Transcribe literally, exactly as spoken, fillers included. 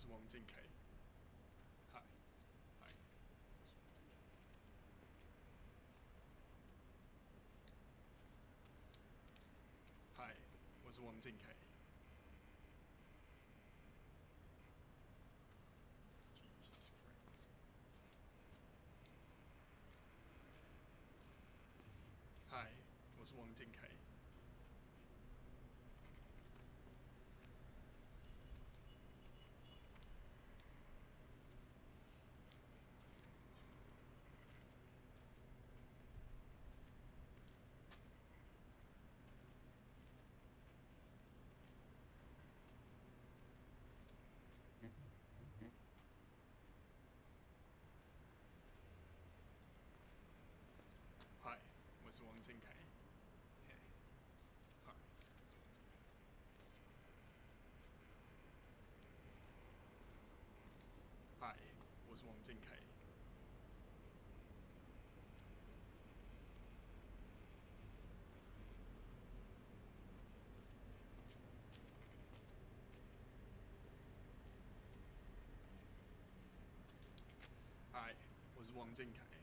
是王敬 K。嗨，嗨。嗨，我是王敬 K。Jesus Christ。嗨，我是王敬 K。嗨，我是王敬 K。嘿，嗨，我是王敬 K。嗨，我是王敬 K。嗨，我是王敬 K。